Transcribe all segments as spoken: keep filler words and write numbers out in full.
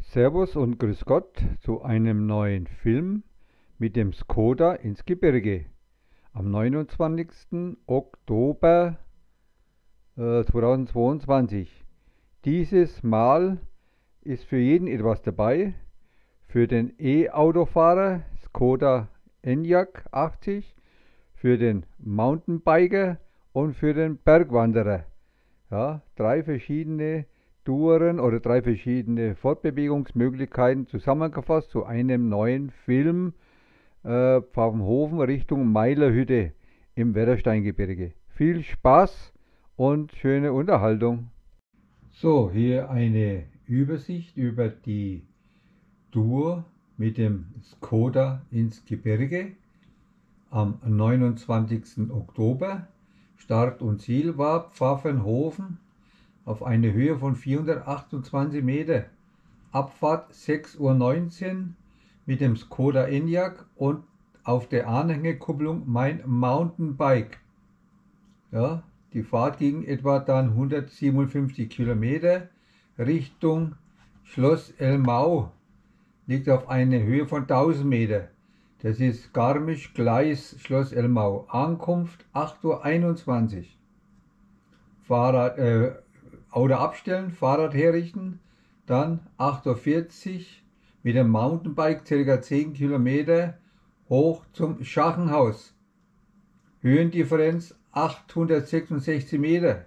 Servus und Grüß Gott zu einem neuen Film mit dem Skoda ins Gebirge am neunundzwanzigsten Oktober äh, zweitausendzweiundzwanzig. Dieses Mal ist für jeden etwas dabei. Für den E-Autofahrer Skoda Enyaq achtzig, für den Mountainbiker und für den Bergwanderer. Ja, drei verschiedene Touren oder drei verschiedene Fortbewegungsmöglichkeiten zusammengefasst zu einem neuen Film äh, Pfaffenhofen Richtung Meilerhütte im Wettersteingebirge. Viel Spaß und schöne Unterhaltung. So, hier eine Übersicht über die Tour mit dem Skoda ins Gebirge am neunundzwanzigsten Oktober. Start und Ziel war Pfaffenhofen auf eine Höhe von vierhundertachtundzwanzig Meter. Abfahrt sechs Uhr neunzehn mit dem Skoda Enyaq und auf der Anhängerkupplung mein Mountainbike. Ja, die Fahrt ging etwa dann hundertsiebenundfünfzig Kilometer Richtung Schloss Elmau. Liegt auf einer Höhe von tausend Meter. Das ist Garmisch-Gleis, Schloss Elmau. Ankunft acht Uhr einundzwanzig. Fahrrad, äh, Auto abstellen, Fahrrad herrichten. Dann acht Uhr vierzig mit dem Mountainbike ca. zehn Kilometer hoch zum Schachenhaus. Höhendifferenz achthundertsechsundsechzig Meter.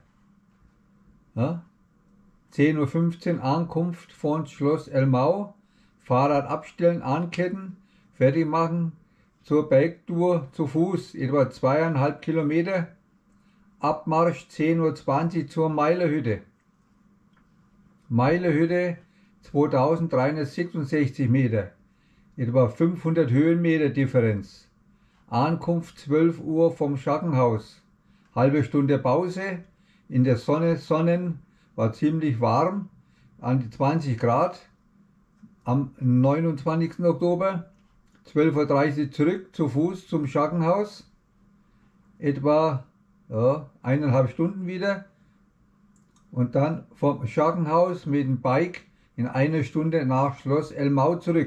Ja? zehn Uhr fünfzehn Ankunft von Schloss Elmau. Fahrrad abstellen, anketten, fertig machen, zur Bergtour zu Fuß, etwa zweieinhalb Kilometer. Abmarsch zehn Uhr zwanzig zur Meilerhütte. Meilerhütte zweitausenddreihundertsechsundsechzig Meter, etwa fünfhundert Höhenmeter Differenz. Ankunft zwölf Uhr vom Schachenhaus. Halbe Stunde Pause, in der Sonne, Sonnen, war ziemlich warm, an die zwanzig Grad. Am neunundzwanzigsten Oktober, zwölf Uhr dreißig zurück zu Fuß zum Schachenhaus, etwa ja, eineinhalb Stunden wieder, und dann vom Schachenhaus mit dem Bike in einer Stunde nach Schloss Elmau zurück.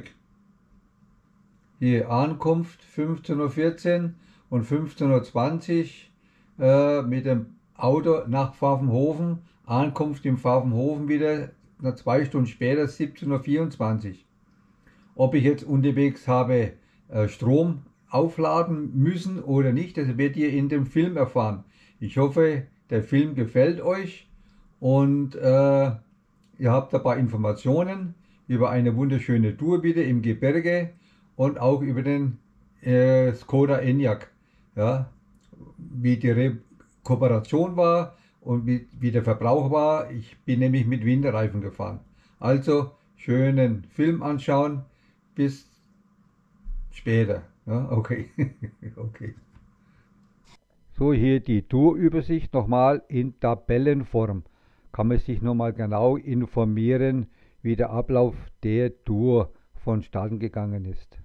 Hier Ankunft fünfzehn Uhr vierzehn und fünfzehn Uhr zwanzig äh, mit dem Auto nach Pfaffenhofen, Ankunft in Pfaffenhofen wieder zwei Stunden später, siebzehn Uhr vierundzwanzig. Ob ich jetzt unterwegs habe äh, Strom aufladen müssen oder nicht, das werdet ihr in dem Film erfahren. Ich hoffe, der Film gefällt euch und äh, ihr habt dabei Informationen über eine wunderschöne Tour wieder im Gebirge und auch über den äh, Skoda Enyaq. Ja, wie die Re Kooperation war und wie, wie der Verbrauch war. Ich bin nämlich mit Winterreifen gefahren. Also schönen Film anschauen. Bis später. Ja, okay. Okay. So, hier die Tourübersicht nochmal in Tabellenform. Kann man sich nochmal genau informieren, wie der Ablauf der Tour vonstatten gegangen ist.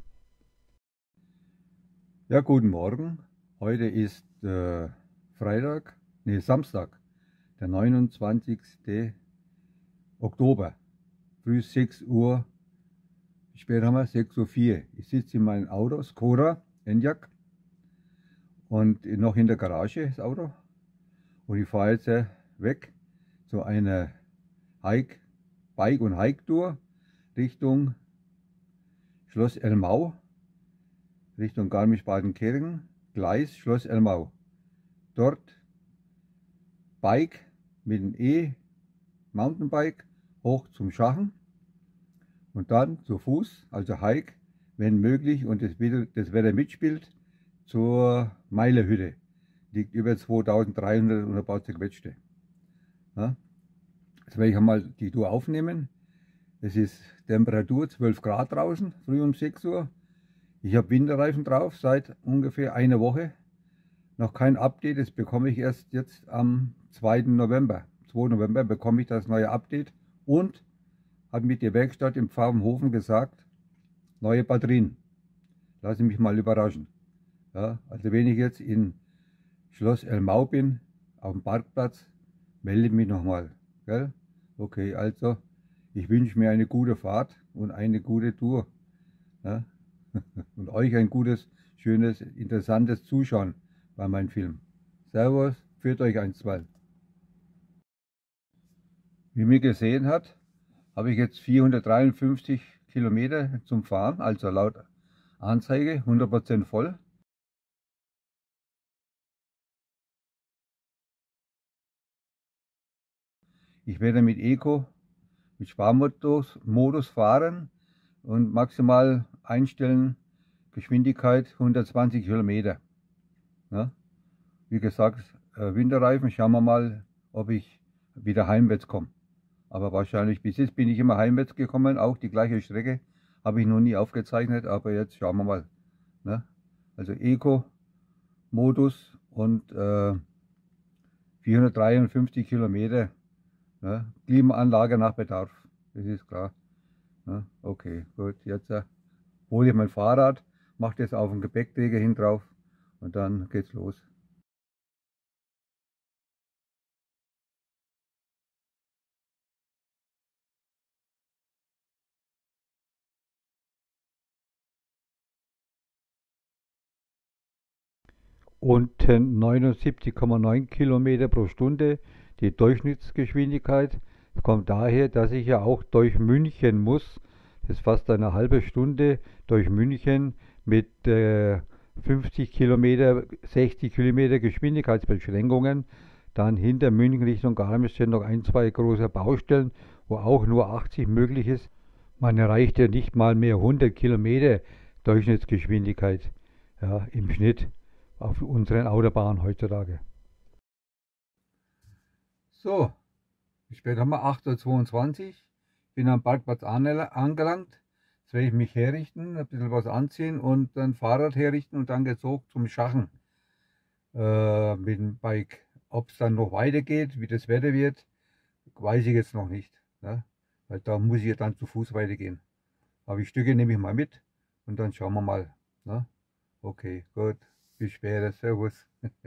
Ja, guten Morgen. Heute ist äh, Freitag, nee, Samstag, der neunundzwanzigste Oktober, früh sechs Uhr, später haben wir sechs Uhr vier. Ich sitze in meinem Auto, Skoda Enyaq, und noch in der Garage das Auto, und ich fahre jetzt weg zu einer Hike, Bike- und Hike-Tour Richtung Schloss Elmau, Richtung Garmisch-Partenkirchen, Gleis, Schloss Elmau. Dort Bike mit dem E-Mountainbike hoch zum Schachen und dann zu Fuß, also Hike, wenn möglich und das Wetter, das Wetter mitspielt, zur Meilerhütte. Liegt über zweitausenddreihundert und ein paar zerquetschte. Ja. Jetzt werde ich einmal die Tour aufnehmen. Es ist Temperatur zwölf Grad draußen, früh um sechs Uhr. Ich habe Winterreifen drauf seit ungefähr einer Woche. Noch kein Update, das bekomme ich erst jetzt am zweiten November. zweiten November bekomme ich das neue Update und hat mit der Werkstatt im Pfaffenhofen gesagt, neue Batterien. Lass mich mal überraschen. Ja, also wenn ich jetzt in Schloss Elmau bin, auf dem Parkplatz, melde mich nochmal. Okay, also Ich wünsche mir eine gute Fahrt und eine gute Tour. Ja? Und euch ein gutes, schönes, interessantes Zuschauen bei meinem Film. Servus, führt euch einstweilen. Wie man gesehen hat, habe ich jetzt vierhundertdreiundfünfzig Kilometer zum Fahren, also laut Anzeige hundert Prozent voll. Ich werde mit Eco, mit Sparmodus Modus fahren und maximal einstellen Geschwindigkeit hundertzwanzig Kilometer. Ja? Wie gesagt, Winterreifen, schauen wir mal, ob ich wieder heimwärts komme. Aber wahrscheinlich bis jetzt bin ich immer heimwärts gekommen, auch die gleiche Strecke habe ich noch nie aufgezeichnet, aber jetzt schauen wir mal. Ne? Also Eco-Modus und äh, vierhundertdreiundfünfzig Kilometer, ne? Klimaanlage nach Bedarf, das ist klar. Ne? Okay, gut, jetzt äh, hole ich mein Fahrrad, mache das auf den Gepäckträger hin drauf und dann geht's los. Und neunundsiebzig Komma neun Kilometer pro Stunde die Durchschnittsgeschwindigkeit. Das kommt daher, dass ich ja auch durch München muss. Das ist fast eine halbe Stunde durch München mit äh, fünfzig Kilometer, sechzig Kilometer Geschwindigkeitsbeschränkungen. Dann hinter München Richtung Garmisch sind noch ein, zwei große Baustellen, wo auch nur achtzig möglich ist. Man erreicht ja nicht mal mehr hundert Kilometer Durchschnittsgeschwindigkeit, ja, im Schnitt auf unseren Autobahnen heutzutage. So, spät haben wir acht Uhr zweiundzwanzig, bin am Parkplatz angelangt. Jetzt werde ich mich herrichten, ein bisschen was anziehen und dann Fahrrad herrichten und dann geht's hoch zum Schachen äh, mit dem Bike. Ob es dann noch weitergeht, wie das Wetter wird, weiß ich jetzt noch nicht. Ne? Weil da muss ich ja dann zu Fuß weitergehen. Aber die Stücke nehme ich mal mit und dann schauen wir mal. Ne? Okay, gut. Bis später. Servus.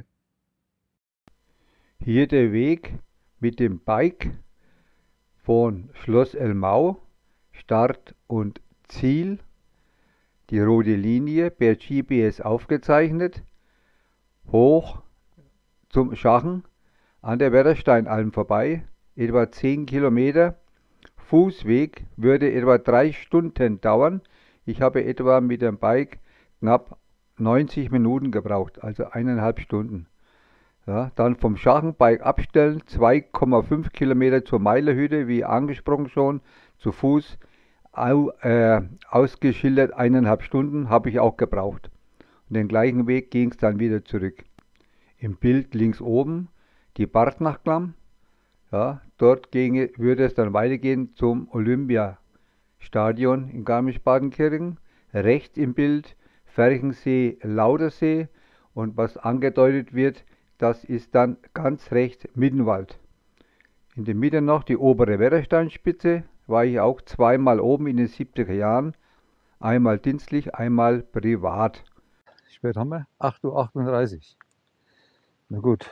Hier der Weg mit dem Bike von Schloss Elmau, Start und Ziel. Die rote Linie per G P S aufgezeichnet. Hoch zum Schachen an der Wettersteinalm vorbei. Etwa zehn Kilometer. Fußweg würde etwa drei Stunden dauern. Ich habe etwa mit dem Bike knapp neunzig Minuten gebraucht, also eineinhalb Stunden. Ja, dann vom Schachenbike abstellen, zwei Komma fünf Kilometer zur Meilerhütte, wie angesprochen schon, zu Fuß, au, äh, ausgeschildert eineinhalb Stunden, habe ich auch gebraucht. Und den gleichen Weg ging es dann wieder zurück. Im Bild links oben die Bartnachklamm, ja, dort ginge, würde es dann weitergehen zum Olympiastadion in Garmisch-Partenkirchen. Rechts im Bild Ferchensee, Lautersee und was angedeutet wird, das ist dann ganz rechts Mittenwald. In der Mitte noch die obere Wettersteinspitze, war ich auch zweimal oben in den siebziger Jahren, einmal dienstlich, einmal privat. Spät haben wir acht Uhr achtunddreißig. Na gut.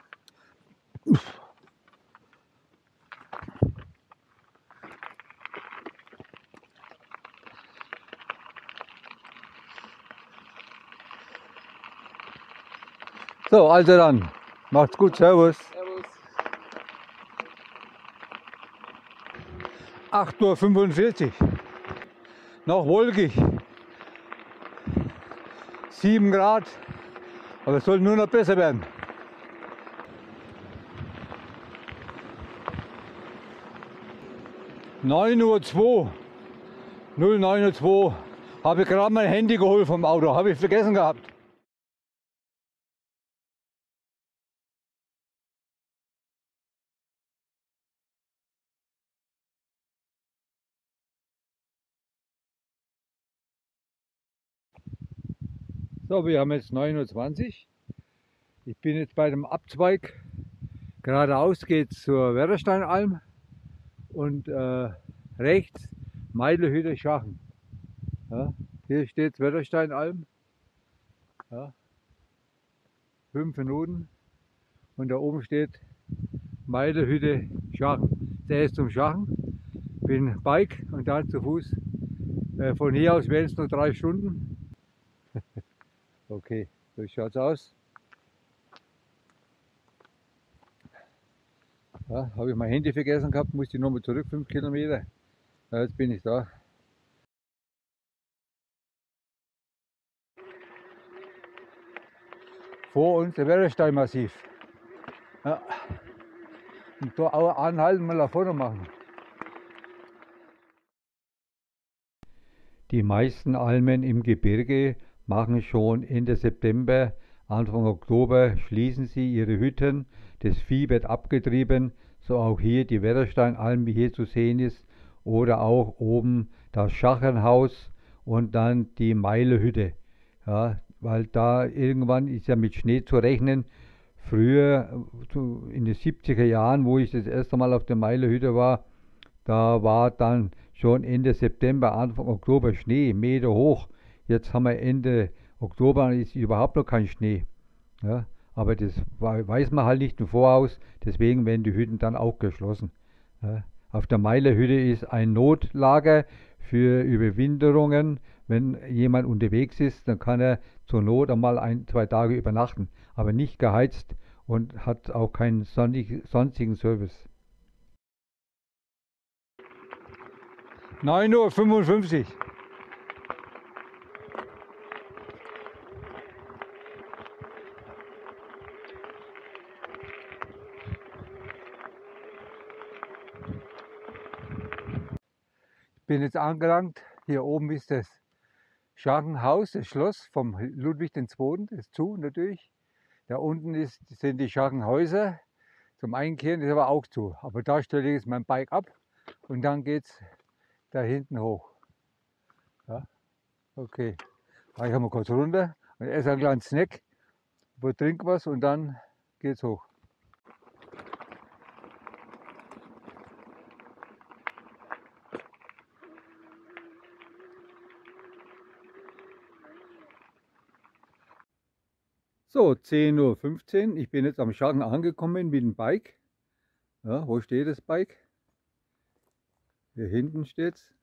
So, also dann, macht's gut, servus. Servus. acht Uhr fünfundvierzig, noch wolkig, sieben Grad, aber es soll nur noch besser werden. neun Uhr zwei, null neun Uhr zwei, habe ich gerade mein Handy geholt vom Auto, habe ich vergessen gehabt. So, wir haben jetzt neun Uhr zwanzig. Ich bin jetzt bei dem Abzweig. Geradeaus geht es zur Wettersteinalm und äh, rechts Meilerhütte Schachen. Ja, hier steht Wettersteinalm. Ja, fünf Minuten. Und da oben steht Meilerhütte Schachen. Der ist zum Schachen. Bin bin Bike und dann zu Fuß. Äh, von hier aus wären es nur drei Stunden. Okay, so schaut's aus. Ja, habe ich mein Handy vergessen gehabt, musste ich nochmal zurück, fünf Kilometer. Ja, jetzt bin ich da. Vor uns der Werresteinmassiv. Ja. Und da auch anhalten, mal ein Foto machen. Die meisten Almen im Gebirge machen schon Ende September, Anfang Oktober schließen sie ihre Hütten. Das Vieh wird abgetrieben, so auch hier die Werresteinalm, wie hier zu sehen ist, oder auch oben das Schachenhaus und dann die Meilehütte. Ja, weil da irgendwann ist ja mit Schnee zu rechnen. Früher, in den siebziger Jahren, wo ich das erste Mal auf der Meilehütte war, da war dann schon Ende September, Anfang Oktober Schnee, Meter hoch. Jetzt haben wir Ende Oktober und ist überhaupt noch kein Schnee. Ja, aber das weiß man halt nicht im Voraus, deswegen werden die Hütten dann auch geschlossen. Ja, auf der Meilerhütte ist ein Notlager für Überwinterungen. Wenn jemand unterwegs ist, dann kann er zur Not einmal ein, zwei Tage übernachten, aber nicht geheizt und hat auch keinen sonstigen Service. neun Uhr fünfundfünfzig. Ich bin jetzt angelangt. Hier oben ist das Schachenhaus, das Schloss vom Ludwig der Zweite. Das ist zu natürlich. Da unten ist, sind die Schachenhäuser. Zum Einkehren ist aber auch zu. Aber da stelle ich jetzt mein Bike ab und dann geht es da hinten hoch. Ja, okay. Da ich mal kurz runter und esse einen kleinen Snack, trinke was und dann geht's hoch. So, zehn Uhr fünfzehn. Ich bin jetzt am Schachen angekommen mit dem Bike. Ja, wo steht das Bike? Hier hinten steht's.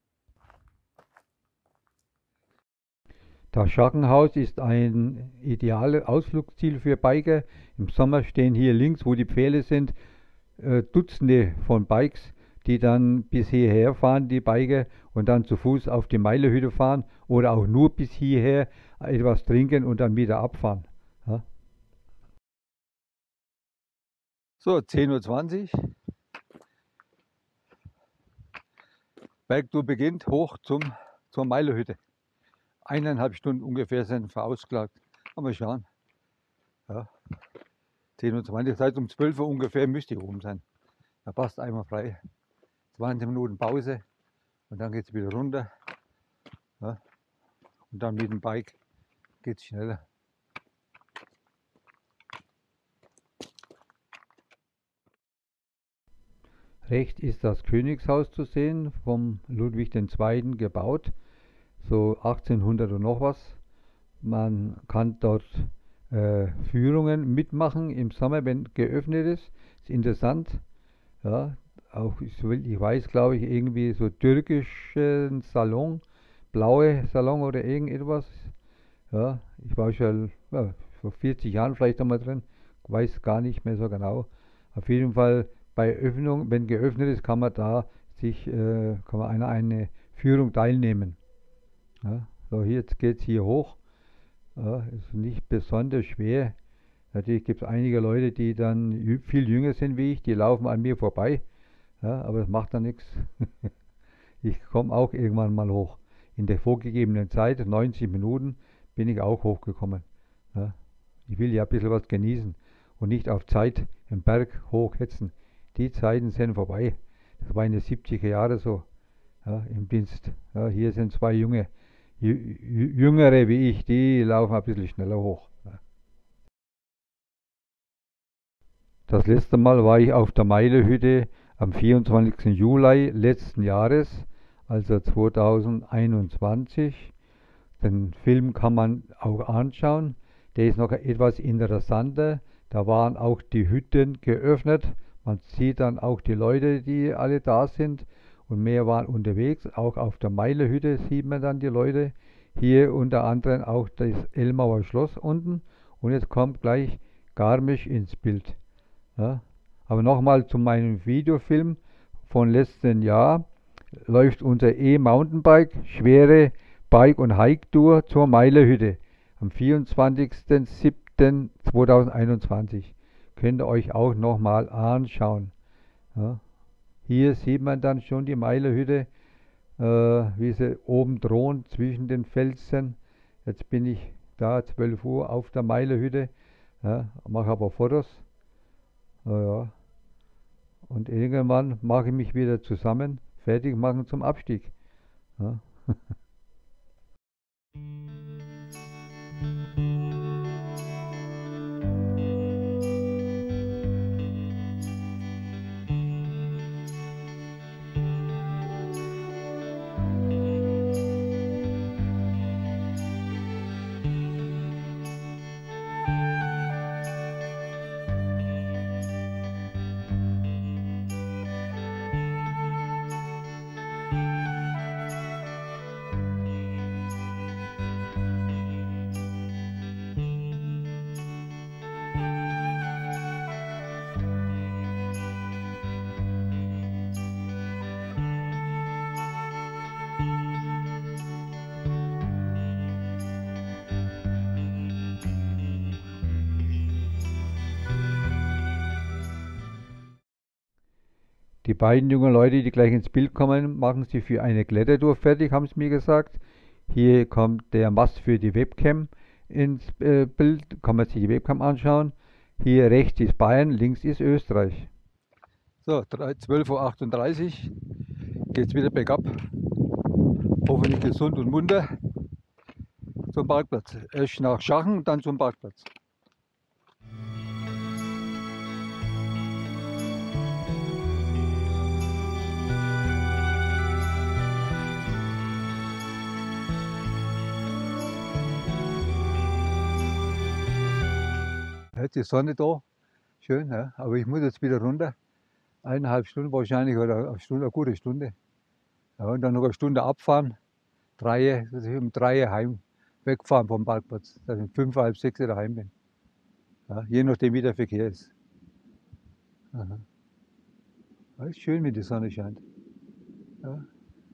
Das Schachenhaus ist ein ideales Ausflugsziel für Biker. Im Sommer stehen hier links, wo die Pfähle sind, Dutzende von Bikes, die dann bis hierher fahren, die Biker, und dann zu Fuß auf die Meilehütte fahren oder auch nur bis hierher etwas trinken und dann wieder abfahren. Ja. So, zehn Uhr zwanzig. Bergtour beginnt hoch zum, zur Meilehütte. Eineinhalb Stunden ungefähr sind verausklagt. Aber schauen. Ja. zehn Uhr zwanzig, seit um zwölf Uhr ungefähr müsste ich oben sein. Da passt einmal frei. zwanzig Minuten Pause und dann geht es wieder runter. Ja. Und dann mit dem Bike geht es schneller. Rechts ist das Königshaus zu sehen, vom Ludwig der Zweite gebaut, so achtzehnhundert und noch was. Man kann dort äh, Führungen mitmachen im Sommer, wenn geöffnet ist. Ist interessant. Ja, auch ich weiß, glaube ich, irgendwie so türkischen Salon, blaue Salon oder irgendetwas. Ja, ich war schon ja, vor vierzig Jahren vielleicht einmal drin, weiß gar nicht mehr so genau. Auf jeden Fall bei Öffnung, wenn geöffnet ist, kann man da sich, äh, kann man eine, eine Führung teilnehmen. Ja, so, hier, jetzt geht es hier hoch. Ja, ist nicht besonders schwer. Natürlich gibt es einige Leute, die dann viel jünger sind wie ich, die laufen an mir vorbei. Ja, aber das macht dann nichts. Ich komme auch irgendwann mal hoch. In der vorgegebenen Zeit, neunzig Minuten, bin ich auch hochgekommen. Ja, ich will ja ein bisschen was genießen und nicht auf Zeit im Berg hochhetzen. Die Zeiten sind vorbei. Das war in den siebziger Jahren so, ja, im Dienst. Ja, hier sind zwei Junge, Jüngere wie ich, die laufen ein bisschen schneller hoch. Ja. Das letzte Mal war ich auf der Meilehütte am vierundzwanzigsten Juli letzten Jahres, also zweitausendeinundzwanzig. Den Film kann man auch anschauen. Der ist noch etwas interessanter. Da waren auch die Hütten geöffnet. Man sieht dann auch die Leute, die alle da sind. und mehr waren unterwegs. Auch auf der Meilehütte sieht man dann die Leute. Hier unter anderem auch das Elmauer Schloss unten. Und jetzt kommt gleich Garmisch ins Bild. Ja. Aber nochmal zu meinem Videofilm von letzten Jahr. Läuft unser E-Mountainbike, schwere Bike- und Hike-Tour zur Meilehütte am vierundzwanzigsten siebten zweitausendeinundzwanzig. Könnt ihr euch auch nochmal anschauen. Ja. Hier sieht man dann schon die Meilehütte, äh, wie sie oben drohen zwischen den Felsen. Jetzt bin ich da zwölf Uhr auf der Meilehütte, ja, mache aber Fotos. Ja, ja. Und irgendwann mache ich mich wieder zusammen, fertig machen zum Abstieg. Ja. Die beiden jungen Leute, die gleich ins Bild kommen, machen sie für eine Klettertour fertig, haben sie mir gesagt. Hier kommt der Mast für die Webcam ins äh, Bild, kann man sich die Webcam anschauen. Hier rechts ist Bayern, links ist Österreich. So, zwölf Uhr achtunddreißig geht es wieder bergab. Hoffentlich gesund und munter zum Parkplatz. Erst nach Schachen, dann zum Parkplatz. Jetzt ist die Sonne da, schön, ja. Aber ich muss jetzt wieder runter. Eineinhalb Stunden wahrscheinlich oder eine Stunde, eine gute Stunde. Ja, und dann noch eine Stunde abfahren. Drei, dass ich um drei heim wegfahren vom Parkplatz, dass ich um fünf, halb sechs daheim bin. Ja, je nachdem wie der Verkehr ist. Aha. Ja, ist schön, wenn die Sonne scheint. Ja.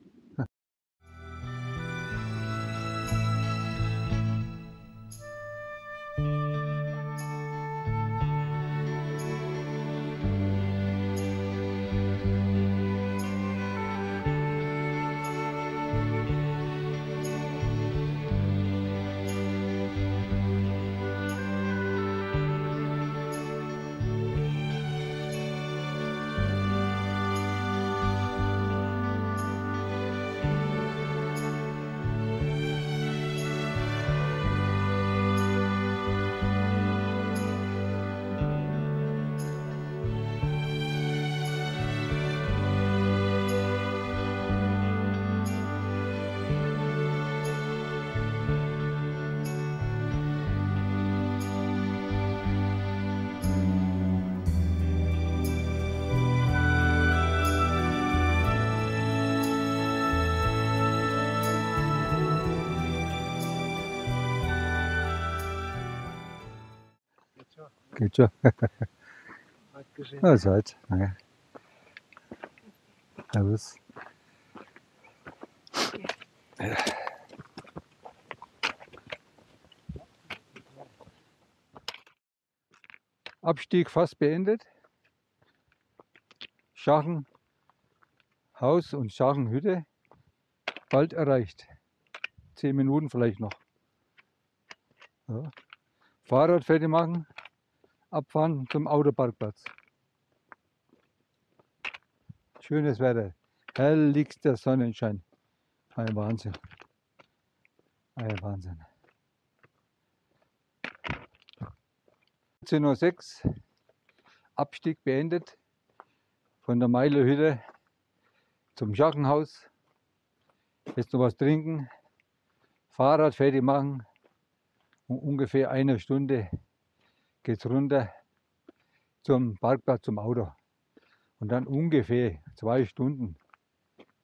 Geht schon. Also halt. Danke. Servus. Abstieg fast beendet. Schachenhaus und Schachenhütte bald erreicht. Zehn Minuten vielleicht noch. Ja. Fahrrad fertig machen. Abfahren zum Autoparkplatz. Schönes Wetter, helligster Sonnenschein. Ein Wahnsinn. Ein Wahnsinn. vierzehn Uhr sechs, Abstieg beendet von der Meilehütte zum Schachenhaus. Jetzt noch was trinken, Fahrrad fertig machen. Um ungefähr eine Stunde geht es runter zum Parkplatz, zum Auto. Und dann ungefähr zwei Stunden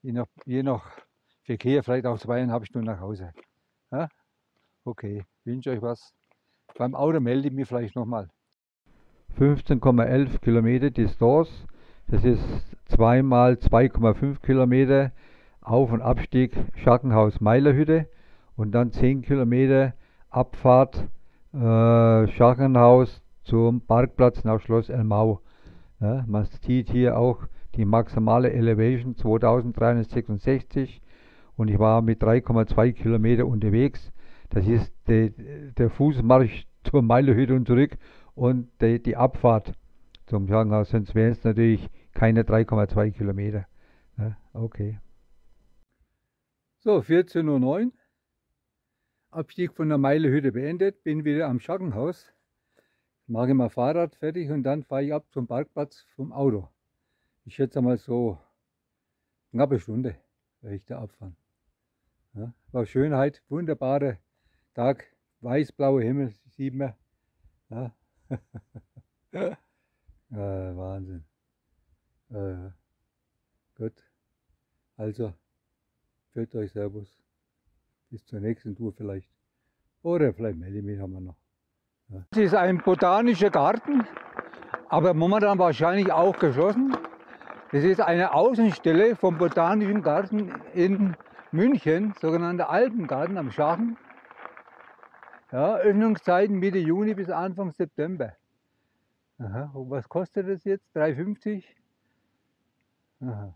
je nach, je nach Verkehr vielleicht auch zweieinhalb Stunden nach Hause. Ja? Okay, wünsche euch was. Beim Auto melde ich mich vielleicht nochmal. fünfzehn Komma elf Kilometer Distanz, das ist zwei mal zwei Komma fünf Kilometer Auf- und Abstieg Schackenhaus Meilerhütte und dann zehn Kilometer Abfahrt äh, Schackenhaus zum Parkplatz nach Schloss Elmau. Ja, man sieht hier auch die maximale Elevation zweitausenddreihundertsechsundsechzig und ich war mit drei Komma zwei Kilometer unterwegs. Das ist de, der Fußmarsch zur Meilerhütte und zurück und de, die Abfahrt zum Schackenhaus, sonst wären es natürlich keine drei Komma zwei Kilometer. Ja, okay. So, vierzehn Uhr neun. Abstieg von der Meilerhütte beendet, bin wieder am Schackenhaus. Mache mal Fahrrad fertig und dann fahre ich ab zum Parkplatz vom Auto. Ich schätze mal so eine knappe Stunde werde ich da abfahren. Ja, war Schönheit, wunderbarer Tag, weiß-blauer Himmel, sieht man. Ja. äh, Wahnsinn. Äh, gut, also, führt euch Servus. Bis zur nächsten Tour vielleicht. Oder vielleicht melde ich mich nochmal noch. Ja. Das ist ein botanischer Garten, aber momentan wahrscheinlich auch geschlossen. Das ist eine Außenstelle vom Botanischen Garten in München, sogenannter Alpengarten am Schachen. Ja, Öffnungszeiten Mitte Juni bis Anfang September. Aha. Und was kostet das jetzt? drei fünfzig? Aha.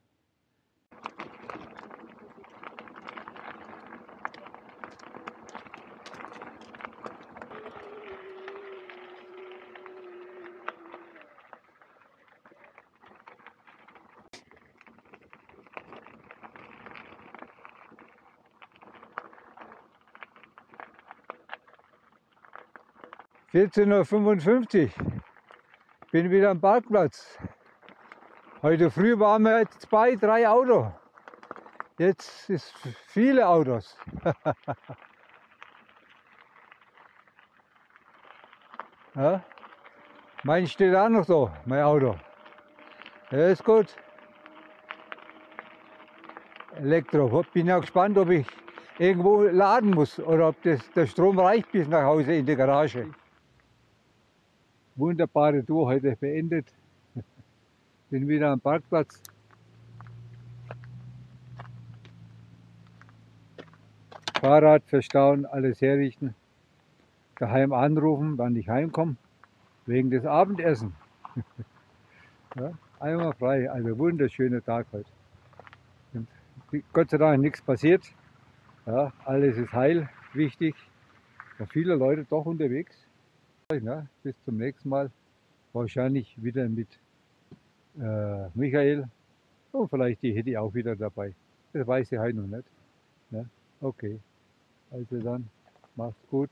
vierzehn Uhr fünfundfünfzig, bin wieder am Parkplatz. Heute früh waren wir jetzt zwei, drei Autos. Jetzt ist viele Autos. Ja, mein steht auch noch so, mein Auto. Ja, ist gut. Elektro. Bin ja gespannt, ob ich irgendwo laden muss oder ob das, der Strom reicht bis nach Hause in die Garage. Wunderbare Tour heute beendet. Bin wieder am Parkplatz. Fahrrad verstauen, alles herrichten. Daheim anrufen, wann ich heimkomme. Wegen des Abendessens. Ja, einmal frei, also wunderschöner Tag heute. Und Gott sei Dank nichts passiert. Ja, alles ist heil, wichtig. Da viele Leute doch unterwegs. Ja, bis zum nächsten Mal. Wahrscheinlich wieder mit äh, Michael. Und vielleicht die hätte ich auch wieder dabei. Das weiß ich heute noch nicht. Ja, okay. Also dann, macht's gut.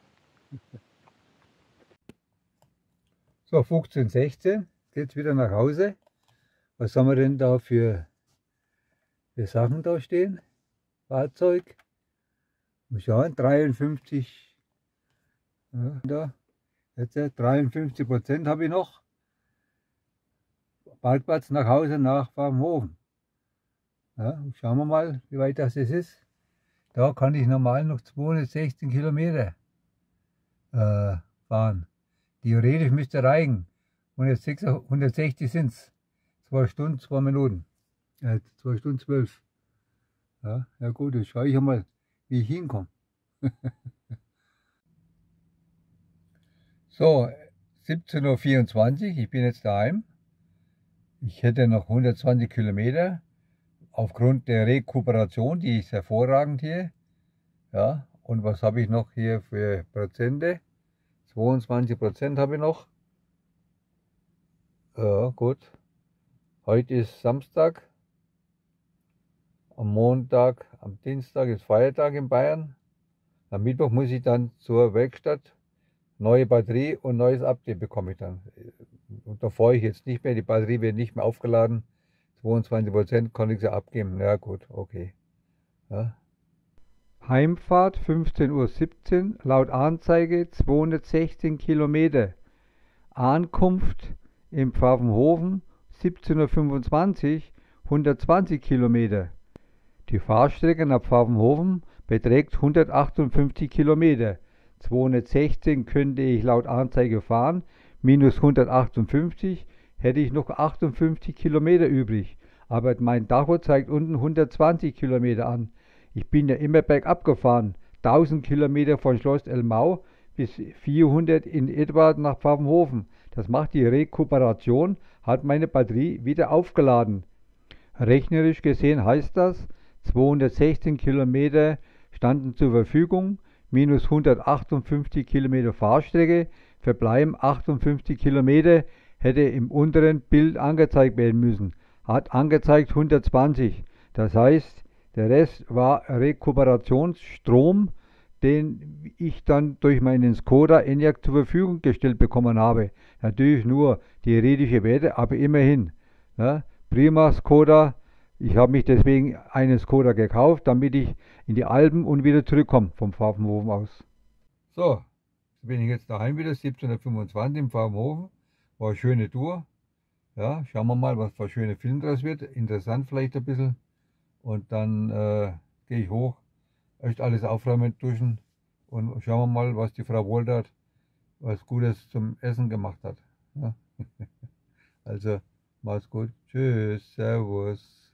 So, fünfzehn, sechzehn. Geht's wieder nach Hause. Was haben wir denn da für, für Sachen da stehen? Fahrzeug. Mal schauen, dreiundfünfzig. Ja, da. Jetzt dreiundfünfzig Prozent habe ich noch. Parkplatz nach Hause nach Pfaffenhofen. Ja, schauen wir mal, wie weit das ist. Da kann ich normal noch zweihundertsechzehn Kilometer äh, fahren. Theoretisch müsste reichen. hundertsechzig sind es. zwei Stunden, zwei Minuten. Äh, zwei Stunden zwölf. Ja, ja gut, jetzt schaue ich mal, wie ich hinkomme. So, siebzehn Uhr vierundzwanzig, ich bin jetzt daheim. Ich hätte noch hundertzwanzig Kilometer. Aufgrund der Rekuperation, die ist hervorragend hier. Ja, und was habe ich noch hier für Prozente? zweiundzwanzig Prozent habe ich noch. Ja, gut. Heute ist Samstag. Am Montag, am Dienstag ist Feiertag in Bayern. Am Mittwoch muss ich dann zur Werkstatt. Neue Batterie und neues Update bekomme ich dann. Und da fahre ich jetzt nicht mehr. Die Batterie wird nicht mehr aufgeladen. zweiundzwanzig Prozent konnte ich sie abgeben. Ja gut, okay. Ja. Heimfahrt fünfzehn Uhr siebzehn, laut Anzeige zweihundertsechzehn Kilometer. Ankunft in Pfaffenhofen siebzehn Uhr fünfundzwanzig, hundertzwanzig Kilometer. Die Fahrstrecke nach Pfaffenhofen beträgt hundertachtundfünfzig Kilometer. zweihundertsechzehn könnte ich laut Anzeige fahren, minus hundertachtundfünfzig hätte ich noch achtundfünfzig Kilometer übrig. Aber mein Tacho zeigt unten hundertzwanzig Kilometer an. Ich bin ja immer bergab gefahren, tausend Kilometer von Schloss Elmau bis vierhundert in etwa nach Pfaffenhofen. Das macht die Rekuperation, hat meine Batterie wieder aufgeladen. Rechnerisch gesehen heißt das, zweihundertsechzehn Kilometer standen zur Verfügung, minus hundertachtundfünfzig Kilometer Fahrstrecke, verbleiben achtundfünfzig Kilometer, hätte im unteren Bild angezeigt werden müssen. Hat angezeigt hundertzwanzig. Das heißt, der Rest war Rekuperationsstrom, den ich dann durch meinen Skoda Enyaq zur Verfügung gestellt bekommen habe. Natürlich nur theoretische Werte, aber immerhin. Ja, prima Skoda. Ich habe mich deswegen einen Skoda gekauft, damit ich in die Alpen und wieder zurückkomme vom Pfaffenhofen aus. So, bin ich jetzt daheim wieder, siebzehnhundertfünfundzwanzig im Pfaffenhofen. War eine schöne Tour. Ja, schauen wir mal, was für ein schöner Film draus wird. Interessant vielleicht ein bisschen. Und dann äh, gehe ich hoch, echt alles aufräumen, duschen und schauen wir mal, was die Frau Wohltat was Gutes zum Essen gemacht hat. Ja. Also, mach's gut. Tschüss, Servus.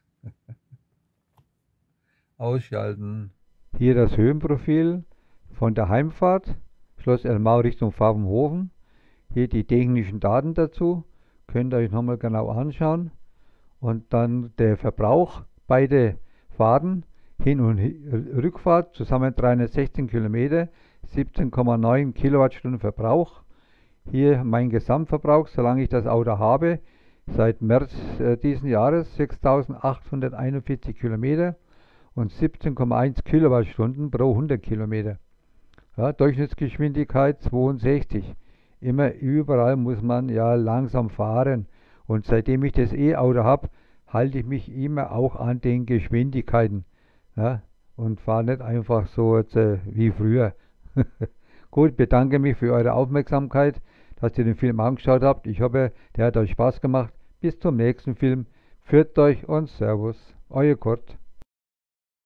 Ausschalten. Hier das Höhenprofil von der Heimfahrt, Schloss Elmau Richtung Pfaffenhofen. Hier die technischen Daten dazu, könnt ihr euch nochmal genau anschauen. Und dann der Verbrauch, beide Fahrten, Hin- und Rückfahrt, zusammen dreihundertsechzehn Kilometer, siebzehn Komma neun Kilowattstunden Verbrauch. Hier mein Gesamtverbrauch, solange ich das Auto habe, seit März äh, diesen Jahres sechstausendachthunderteinundvierzig Kilometer und siebzehn Komma eins Kilowattstunden pro hundert Kilometer. Ja, Durchschnittsgeschwindigkeit zweiundsechzig. Immer überall muss man ja langsam fahren. Und seitdem ich das E-Auto habe, halte ich mich immer auch an den Geschwindigkeiten. Ja, und fahre nicht einfach so jetzt, äh, wie früher. Gut, bedanke mich für eure Aufmerksamkeit, dass ihr den Film angeschaut habt. Ich hoffe, der hat euch Spaß gemacht. Bis zum nächsten Film. Pfiat euch und Servus. Euer Kurt.